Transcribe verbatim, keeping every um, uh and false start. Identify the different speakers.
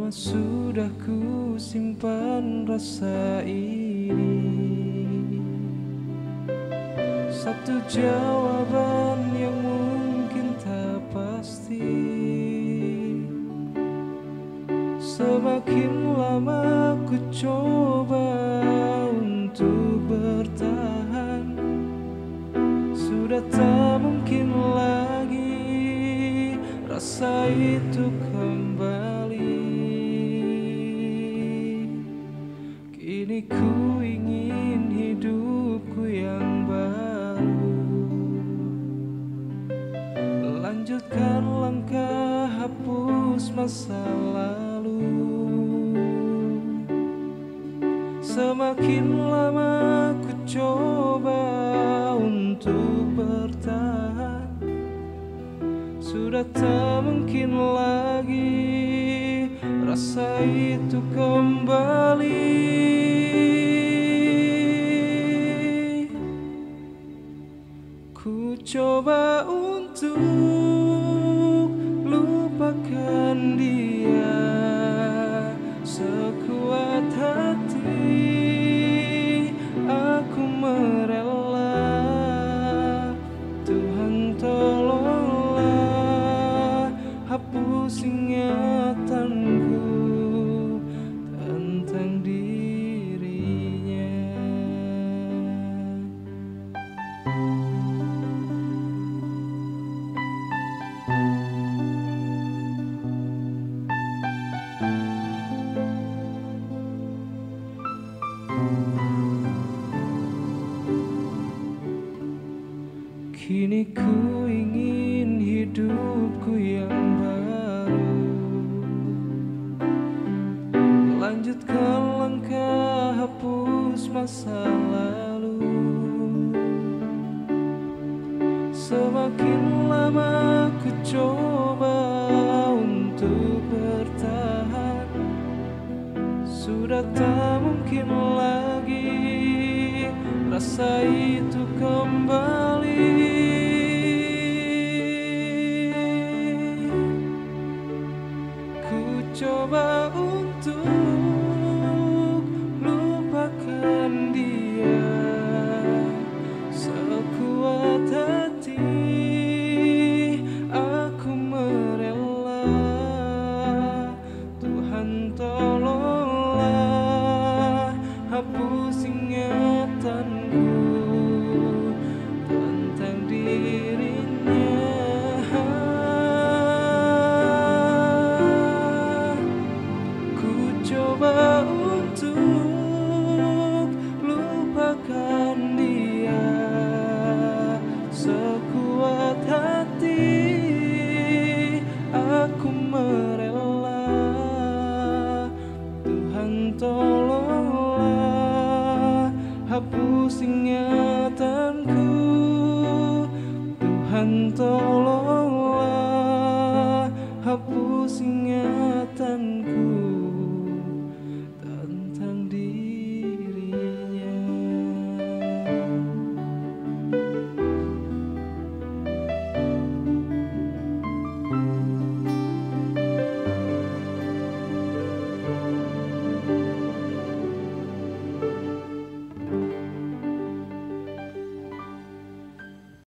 Speaker 1: sudah ku simpan rasa ini? Satu jawaban yang mungkin tak pasti. Semakin lama ku coba untuk bertahan, sudah tak mungkin lagi rasa itu kembali. Kini ku ingin hidupku yang baru, lanjutkan langkah hapus masa lalu. Semakin lama ku coba untuk bertahan, sudah tak mungkin lagi rasa itu kembali. Ku coba untuk lupakan dia sekuat hati. Aku merela, Tuhan tolonglah hapus ingatanku tentang dirinya. Kini ku ingin hidupku yang baru, lanjutkan langkah hapus masa lalu. Semakin lama ku coba untuk bertahan, sudah tak mungkin lagi rasa itu kembali. Ku coba untuk